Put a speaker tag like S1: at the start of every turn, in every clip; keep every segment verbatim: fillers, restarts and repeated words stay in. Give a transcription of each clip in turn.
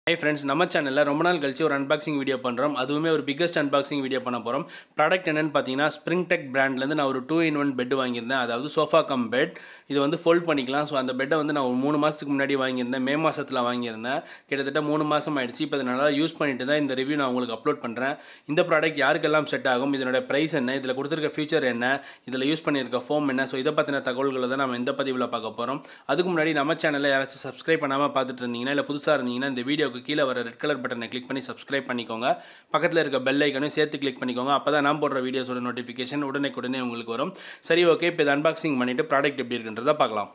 S1: Hi friends, நம்ம சேனல்ல ரொம்ப நாள் கழிச்சு ஒரு unboxing வீடியோ பண்றோம். அதுவுமே ஒரு biggest unboxing வீடியோ பண்ண போறோம். ப்ராடக்ட் என்னன்னு பாத்தீங்கன்னா Springtek பிராண்ட்ல இருந்து நான் ஒரு two in one பெட் வாங்கியிருந்தேன். அதாவது சோஃபா கம் பெட். இது வந்து ஃபோல்ட் பண்ணிக்கலாம். சோ அந்த பெட்டை வந்து நான் ஒரு மூணு மாசத்துக்கு முன்னாடி வாங்கியிருந்தேன். மே மாசத்துல வாங்கியிருந்தேன். கிட்டத்தட்ட மூணு மாசம் ஆயிடுச்சு. இப்போ நல்லா யூஸ் பண்ணிட்டு தான் இந்த ரிவ்யூ நான் உங்களுக்கு அப்லோட் பண்றேன். இந்த ப்ராடக்ட் யாருக்கெல்லாம் செட் ஆகும்? இதனோட பிரைஸ் என்ன? இதுல கொடுத்திருக்க ஃபீச்சர் என்ன? இதுல யூஸ் பண்ணிருக்க ஃபோம் என்ன? சோ இத பத்தின தகவல்களை தான் நாம இந்த பதிவுல பார்க்க போறோம். அதுக்கு முன்னாடி நம்ம சேனலை யாராச்சும் சப்ஸ்கிரைப் பண்ணாம பார்த்துட்டு இருந்தீங்கன்னா இல்ல புதுசா இருந்தீங்கன்னா இந்த வீடியோக்கு கீழ வர ரெட் கலர் பட்டனை கிளிக் பண்ணி சப்ஸ்கிரைப் பண்ணிக்கோங்க. பக்கத்துல இருக்க பெல் ஐகானையும் சேர்த்து கிளிக் பண்ணிக்கோங்க. அப்பதான் நான் போடுற வீடியோஸோட நோட்டிஃபிகேஷன் உடனே உங்களுக்கு வரும். சரி ஓகே, இப்போ இத அன்பாக்சிங் பண்ணிட்டு ப்ராடக்ட் எப்படி இருக்குன்றத பார்க்கலாம்.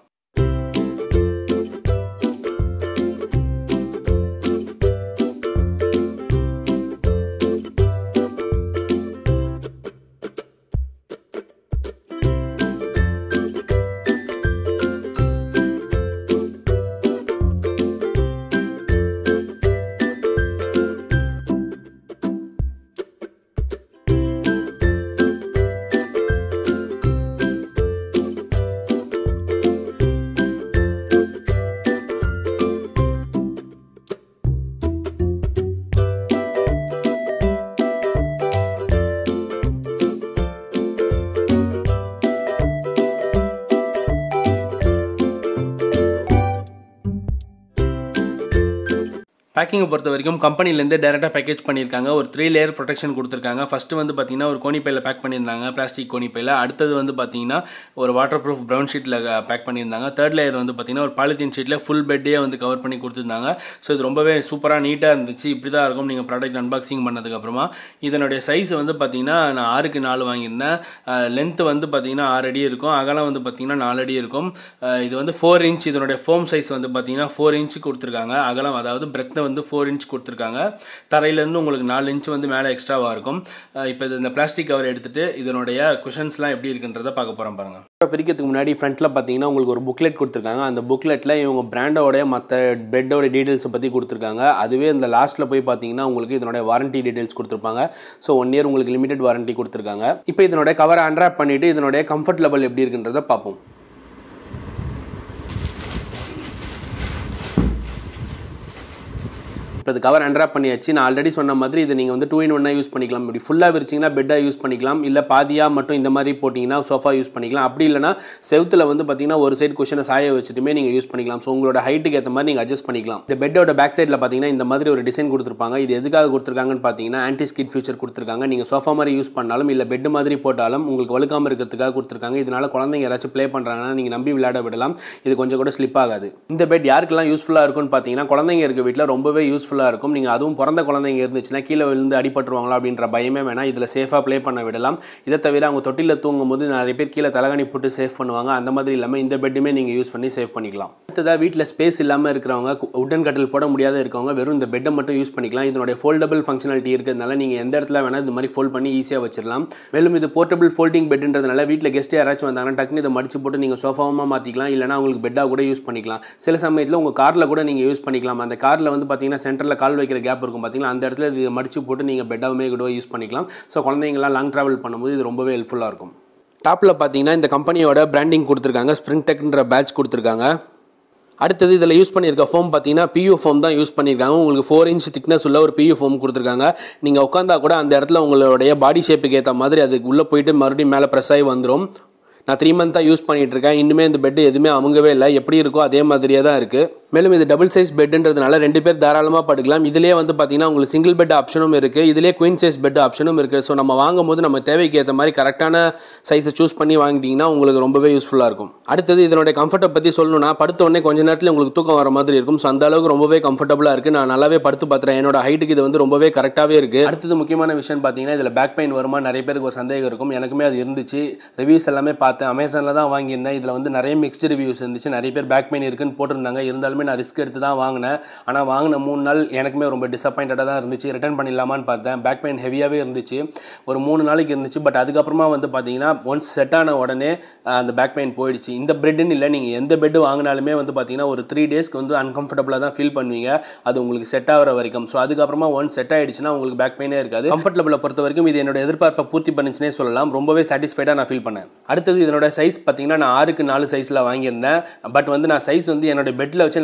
S1: பேக்கிங்கை பொறுத்த வரைக்கும் கம்பெனிலேருந்து டேரெக்டாக பேக்கேஜ் பண்ணியிருக்காங்க. ஒரு த்ரீ லேயர் ப்ரொடெக்ஷன் கொடுத்துருக்காங்க. ஃபஸ்ட்டு வந்து பார்த்தீங்கன்னா ஒரு கோணிப்பையில் பேக் பண்ணியிருந்தாங்க, பிளாஸ்டிக் கோணிப்பையில். அடுத்தது வந்து பார்த்தீங்கன்னா ஒரு வாட்டர் ப்ரூஃப் ப்ரௌன் ஷீட்டில் பேக் பண்ணியிருந்தாங்க. தேர்ட் லேயர் வந்து பார்த்தீங்கன்னா ஒரு பாலித்தீன் ஷீட்டில் ஃபுல் பெட்டே வந்து கவர் பண்ணி கொடுத்துருந்தாங்க. ஸோ இது ரொம்பவே சூப்பராக நீட்டாக இருந்துச்சு. இப்படி தான் இருக்கும் நீங்கள் ப்ராடக்ட் அன்பாக்சிங் பண்ணதுக்கப்புறமா. இதனுடைய சைஸ் வந்து பார்த்தீங்கன்னா நான் ஆறுக்கு நாலு வாங்கியிருந்தேன். லென்த்து வந்து பார்த்தீங்கன்னா ஆறு அடி இருக்கும், அகலம் வந்து பார்த்தீங்கன்னா நாலு அடி இருக்கும். இது வந்து ஃபோர் இன்ச் இதனுடைய ஃபோம் சைஸ் வந்து பார்த்தீங்கன்னா ஃபோர் இன்ச்சு கொடுத்துருக்காங்க. அகலம் அதாவது பிரெத் வந்து ஃபோர் இன்ச் கொடுத்துருக்காங்க. தரையிலேருந்து உங்களுக்கு நாலு இன்ச் வந்து மேலே எக்ஸ்ட்ராவாக இருக்கும். இப்போ இந்த பிளாஸ்டிக் கவர் எடுத்துகிட்டு இதனுடைய குஷன்ஸ்லாம் எப்படி இருக்குன்றதை பார்க்க போகிறோம் பாருங்கள். பிரிக்கிறதுக்கு முன்னாடி ஃப்ரண்ட்டில் பார்த்தீங்கன்னா உங்களுக்கு ஒரு புக்லெட் கொடுத்துருக்காங்க. அந்த புக்லெட்டில் இவங்க பிராண்டோடைய மற்ற பெட்டோட டீட்டெயில்ஸை பற்றி கொடுத்துருக்காங்க. அதுவே இந்த லாஸ்ட்டில் போய் பார்த்தீங்கன்னா உங்களுக்கு இதனுடைய வாரண்டி டீட்டெயில்ஸ் கொடுத்துருப்பாங்க. ஸோ ஒன் இயர் உங்களுக்கு லிமிடெட் வாரண்டி கொடுத்துருக்காங்க. இப்போ இதனுடைய கவரை அன்ராப் பண்ணிவிட்டு இதனுடைய கம்ஃபர்ட் லெவல் எப்படி இருக்குன்றதை பார்ப்போம். இப்போ இது கவர் அன்ராப் பண்ணியாச்சு. நான் ஆல்ரெடி சொன்ன மாதிரி இது நீங்கள் வந்து டூ இன் ஒன்னாக யூஸ் பண்ணிக்கலாம். இப்படி ஃபுல்லாக விரிச்சிங்கன்னா பெட்டாக யூஸ் பண்ணிக்கலாம், இல்லை பாதியாக மட்டும் இந்த மாதிரி போட்டிங்கன்னா சோஃபா யூஸ் பண்ணிக்கலாம். அப்படி இல்லைனா செவுத்தில் வந்து பார்த்தீங்கன்னா ஒரு சைடு குஷனை சாய வச்சுட்டுமே நீங்கள் யூஸ் பண்ணிக்கலாம். ஸோ உங்களோட ஹைட்டுக்கு ஏற்ற மாதிரி நீங்கள் அட்ஜஸ்ட் பண்ணிக்கலாம். இந்த பெட்டோட பேக் சைடில் பார்த்தீங்கன்னா இந்த மாதிரி ஒரு டிசைன் கொடுத்துருப்பாங்க. இது எதுக்காக கொடுத்துருக்காங்கன்னு பார்த்தீங்கன்னா ஆன்டி ஸ்கிட் ஃபியூச்சர் கொடுத்துருக்காங்க. நீங்கள் சோஃபா மாதிரி யூஸ் பண்ணாலும் இல்லை பெட் மாதிரி போட்டாலும் உங்களுக்கு வழுக்காமல் இருக்கிறதுக்காக கொடுத்துருக்காங்க. இதனால் குழந்தைங்க யாராச்சும் ப்ளே பண்ணுறாங்கன்னா நீங்கள் நம்பி விளையாட விடலாம். இது கொஞ்சம் கூட ஸ்லிப் ஆகாது. இந்த பெட் யாருக்கெல்லாம் யூஸ்ஃபுல்லாக இருக்கும்னு பார்த்தீங்கன்னா குழந்தைங்க இருக்க வீட்டில் ரொம்பவே யூஸ்ஃபுல்லாக இருக்கும். நீங்கள் அதுவும் பிறந்த குழந்தைங்க இருந்துச்சுன்னா கீழே விழுந்து அடிபட்டுருவாங்களா அப்படின்ற பயமே வேணாம். இதில் சேஃபாக ப்ளே பண்ண விடலாம். இதை தவிர அவங்க தொட்டியில் தூங்கும் போது நிறைய பேர் கீழே தலகாணி போட்டு சேவ் பண்ணுவாங்க. அந்த மாதிரி இல்லாமல் இந்த பெட்டுமே நீங்கள் யூஸ் பண்ணி சேவ் பண்ணிக்கலாம். அடுத்ததாக வீட்டில் ஸ்பேஸ் இல்லாமல் இருக்கிறவங்க, உட்டன் கட்டில் போட முடியாத இருக்கவங்க வெறும் இந்த பெட்டை மட்டும் யூஸ் பண்ணிக்கலாம். இதனுடைய ஃபோல்டபிள் ஃபங்க்ஷனாலிட்டி இருக்கிறதுனால நீங்கள் எந்த இடத்துல வேணால் இது மாதிரி ஃபோல்ட் பண்ணி ஈஸியாக வச்சிடலாம். மேலும் இது போர்ட்டபிள் ஃபோல்டிங் பெட்ன்றதுனால வீட்டில் கெஸ்ட் யாராச்சும் வந்தாங்கன்னா டக்குனு இதை மடிச்சு போட்டு நீங்கள் சோஃபாவாக மாற்றிக்கலாம், இல்லைனா உங்களுக்கு பெட்டாக கூட யூஸ் பண்ணிக்கலாம். சில சமயத்தில் உங்கள் காரில் கூட நீங்கள் யூஸ் பண்ணிக்கலாம். அந்த காரில் வந்து பார்த்தீங்கன்னா சென்டரில் கால் வைக்கிற கேப் இருக்கும் பார்த்தீங்களா, அந்த இடத்துல இது மடிச்சு போட்டு நீங்கள் பெட்டாகவே கூட யூஸ் பண்ணிக்கலாம். ஸோ குழந்தைங்களாம் லாங் ட்ராவல் பண்ணும்போது இது ரொம்பவே ஹெல்ப்ஃபுல்லாக இருக்கும். டாப்பில் பார்த்தீங்கன்னா இந்த கம்பெனியோட பிராண்டிங் கொடுத்துருக்காங்க, ஸ்ப்ரிங்டெக்ன்ற பேட்ச் கொடுத்துருக்காங்க. அடுத்தது இதில் யூஸ் பண்ணியிருக்க ஃபோம் பார்த்தீங்கன்னா P U ஃபோம் தான் யூஸ் பண்ணியிருக்காங்க. உங்களுக்கு ஃபோர் இன்ச் திக்னஸ் உள்ள ஒரு P U ஃபோம் கொடுத்துருக்காங்க. நீங்கள் உட்காந்தா கூட அந்த இடத்துல உங்களுடைய பாடி ஷேப்புக்கு ஏற்ற மாதிரி அதுக்கு உள்ளே போயிட்டு மறுபடியும் மேலே ப்ரெஸ் ஆகி வந்துடும். நான் த்ரீ மந்த்தாக யூஸ் பண்ணிகிட்டு இருக்கேன். இன்னுமே இந்த பெட்டு எதுவுமே அமுங்கவே இல்லை. எப்படி இருக்கோ அதே மாதிரியே தான் இருக்குது. மேலும் இது டபுள் சைஸ் பெட்ன்றதுனால ரெண்டு பேர் தாராளமாக படுக்கலாம். இதிலே வந்து பார்த்தீங்கன்னா உங்களுக்கு சிங்கிள் பெட் ஆப்ஷனும் இருக்குது, இதிலே குயின் சைஸ் பெட் ஆப்ஷனும் இருக்குது. ஸோ நம்ம வாங்கும் போது நம்ம தேவைக்கு ஏற்ற மாதிரி கரெக்டான சைஸை சூஸ் பண்ணி வாங்கிட்டீங்கன்னா உங்களுக்கு ரொம்பவே யூஸ்ஃபுல்லாக இருக்கும். அடுத்தது இதனுடைய கம்ஃபர்ட்டை பற்றி சொல்லணும்னா படுத்த உடனே கொஞ்சம் நேரத்தில் உங்களுக்கு தூக்கம் வர மாதிரி இருக்கும். ஸோ அந்த அளவுக்கு ரொம்பவே கம்ஃபர்டபுளாக இருக்குது. நான் நல்லாவே படுத்து பார்த்துறேன். என்னோட ஹைட்டுக்கு இது வந்து ரொம்பவே கரெக்டாகவே இருக்குது. அடுத்தது முக்கியமான விஷயம் பார்த்தீங்கன்னா இதில் பேக் பெயின் வருமா நிறைய பேருக்கு ஒரு சந்தேகம் இருக்கும். எனக்குமே அது இருந்துச்சு. ரிவ்யூஸ் எல்லாமே பார்த்தேன், அமேசானில் தான் வாங்கியிருந்தேன். இதில் வந்து நிறைய மிக்ஸ்டு ரிவ்யூஸ் இருந்துச்சு. நிறைய பேர் பேக் பெயின் இருக்குன்னு போட்டிருந்தாங்க. இருந்தாலுமே நான் ரிஸ்க் எடுத்து தான் வாங்கினேன். ஆனால் வாங்கின மூணு நாள் எனக்குமே ரொம்ப டிசப்பாயிண்டடாக தான் இருந்துச்சு. ரிட்டர்ன் பண்ணிடலாமான்னு பார்த்தேன். பேக் பெயின் ஹெவியாகவே இருந்துச்சு. ஒரு மூணு நாளைக்கு இருந்துச்சு. பட் அதுக்கப்புறமா வந்து பார்த்தீங்கன்னா ஒன்ஸ் செட் ஆன உடனே அந்த பேக் பெயின் போயிடுச்சு. இந்த பெட்டுன்னு இல்லை, நீங்கள் எந்த பெட்டு வாங்கினாலுமே வந்து பார்த்தீங்கன்னா ஒரு த்ரீ டேஸ்க்கு வந்து அன்கம்ஃபர்டபுளாக தான் ஃபீல் பண்ணுவீங்க, அது உங்களுக்கு செட் ஆகிற வரைக்கும். ஸோ அதுக்கப்புறமா ஒன்ஸ் செட் ஆகிடுச்சுன்னா உங்களுக்கு பேக் பெயினே இருக்காது. கம்ஃபர்ட் லெவலை பொறுத்த வரைக்கும் இது என்னோட எதிர்பார்ப்பை பூர்த்தி பண்ணிச்சுனே சொல்லலாம். ரொம்பவே சாட்டிஸ்ஃபைடாக நான் ஃபீல் பண்ணேன். அடுத்தது இதனோட சைஸ் பார்த்தீங்கன்னா நான் ஆறுக்கு நாலு சைஸில் வாங்கியிருந்தேன். பட் வந்து நான் சைஸ் வந்து என்னோட பெட்டில் வச்சு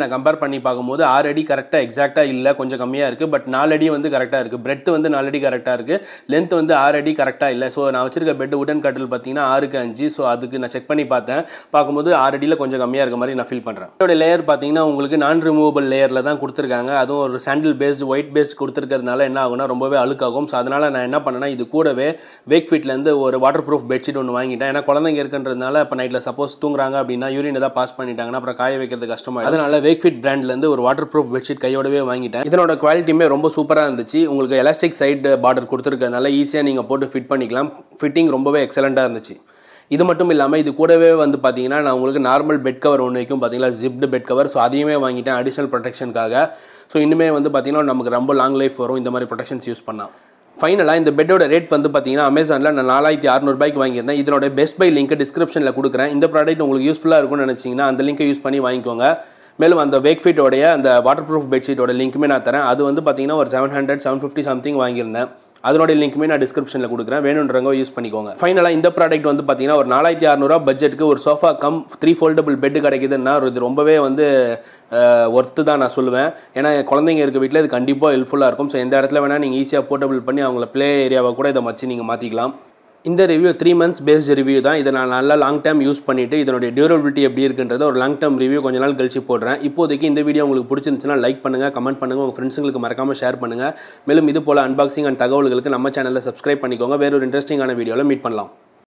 S1: நான் கம்பேர் பண்ணி பார்க்கும்போது ஆறு அடி கரெக்டாக எக்ஸாக்டாக இல்லை, கொஞ்சம் கம்மியாக இருக்குது. பட் நாலு அடி வந்து கரெக்டாக இருக்குது. பிரெட் வந்து நாலு அடி கரெக்டாக இருக்குது, லென்த் வந்து ஆறு அடி கரெக்டாக இல்லை. ஸோ நான் வச்சிருக்க பெட் உடன் கட்டில் பார்த்தீங்கன்னா ஆறுக்கு அஞ்சு. ஸோ அதுக்கு நான் செக் பண்ணி பார்த்தேன், பார்க்கும்போது ஆறு அடியில் கொஞ்சம் கம்மியாக இருக்க மாதிரி நான் ஃபீல் பண்ணுறேன். இதோட லேயர் பார்த்தீங்கன்னா உங்களுக்கு நான் ரிமூவபிள் லேயரில் தான் கொடுத்துருக்காங்க. அதுவும் ஒரு சாண்டில் பேஸ்டு ஒயிட் பேஸ்ட் கொடுத்துருக்கிறதுனால என்ன ஆகும்னா ரொம்பவே அழுக்காகும். ஸோ அதனால் நான் என்ன பண்ணேன்னா இது கூடவே வேக்ஃபிட்லேருந்து ஒரு வாட்டர் ப்ரூஃப் பெட்ஷீட் ஒன்று வாங்கிட்டேன். ஏன்னா குழந்தைங்க இருக்குன்றதுனால இப்போ நைட்டில் சப்போஸ் தூங்குறாங்க அப்படின்னா யூரின் ஏதாவது பாஸ் பண்ணிட்டாங்கன்னா அப்புறம் காய வைக்கிறது கஷ்டமாக. அதனால வேக்ஃபிட் பிராண்ட்லேருந்து ஒரு வாட்டர் ப்ரூஃப் பெட்ஷீட் கையோடவே வாங்கிட்டேன். இதனோட குவாலிட்டியுமே ரொம்ப சூப்பராக இருந்துச்சு. உங்களுக்கு எலாஸ்டிக் சைடு பார்டர் கொடுத்துருக்கிறதுனால ஈஸியாக நீங்கள் போட்டு ஃபிட் பண்ணிக்கலாம். ஃபிட்டிங் ரொம்பவே எக்ஸலண்ட்டாக இருந்துச்சு. இது மட்டும் இல்லாமல் இது கூடவே வந்து பார்த்தீங்கன்னா நான் உங்களுக்கு நார்மல் பெட் கவர் ஒன்று வைக்கும் பார்த்தீங்களா, ஜிப்டு பெட் கவர். ஸோ அதையுமே வாங்கிட்டேன் அடிஷனல் ப்ரொடெக்ஷனுக்காக. ஸோ இன்னுமே வந்து பார்த்தீங்கன்னா நமக்கு ரொம்ப லாங் லைஃப் வரும் இந்த மாதிரி ப்ரொடெக்ஷன்ஸ் யூஸ் பண்ணால். ஃபைனலாக இந்த பெட்டோட ரேட் வந்து பார்த்தீங்கன்னா அமேசானில் நான் நாலாயிரத்தி அறுநூறுபாய்க்கு வாங்கியிருந்தேன். இதனோட பெஸ்ட் பை லிங்க் டிஸ்கிரிப்ஷனில் கொடுக்குறேன். இந்த ப்ராடக்ட் உங்களுக்கு யூஸ்ஃபுல்லாக இருக்கும்னு நினச்சிங்கன்னா அந்த லிங்கை யூஸ் பண்ணி வாங்கிக்கோங்க. மேலும் அந்த வேக்ஃபிட்டோடைய அந்த வாட்டர் ப்ரூஃப் பெட்ஷீட்டோட லிங்க்குமே நான் தரேன். அது வந்து பார்த்தீங்கன்னா ஒரு seven hundred seven fifty something வாங்கியிருந்தேன். அதனுடைய லிங்க்குமே நான் டிஸ்கிரிப்ஷனில் கொடுக்குறேன், வேணுன்றவங்க யூஸ் பண்ணிக்கோங்க. ஃபைனலாக இந்த ப்ராடக்ட் வந்து பார்த்தீங்கன்னா ஒரு நாலாயிரத்தி அறுநூறுவா பட்ஜெட்டுக்கு ஒரு sofa cum three foldable bed கிடைக்குதுன்னா இது ரொம்பவே வந்து ஒர்த்து தான் நான் சொல்லுவேன். ஏன்னா குழந்தைங்க இருக்க வீட்டில் இது கண்டிப்பாக ஹெல்ப்ஃபுல்லாக இருக்கும். ஸோ எந்த இடத்துல வேணால் நீங்கள் ஈஸியாக போர்ட்டபிள் பண்ணி அவங்கள ப்ளே ஏரியாவை கூட இதை வச்சு நீங்கள் மாற்றிக்கலாம். இந்த review three months based review தான். இதை நான் நல்லா லாங் டைம் யூஸ் பண்ணிவிட்டு இதனுடைய டியூரபிலிட்டி எப்படி இருக்குன்றத ஒரு லாங் டைம் ரிவ்யூ கொஞ்ச நாள் கழிச்சு போடுறேன். இப்போதைக்கு இந்த வீடியோ உங்களுக்கு பிடிச்சிருந்துச்சுன்னா லைக் பண்ணுங்கள், கமெண்ட் பண்ணுங்கள், உங்கள் ஃப்ரெண்ட்ஸுங்களுக்கு மறக்காமல் ஷேர் பண்ணுங்கள். மேலும் இது போல் அன்பாக்சிங் அண்ட் தகவல்களுக்கு நம்ம சேனலில் சப்ஸ்கிரைப் பண்ணிக்கோங்க. வேறு ஒரு இன்ட்ரெஸ்டிங்கான வீடியோவில் மீட் பண்ணலாம்.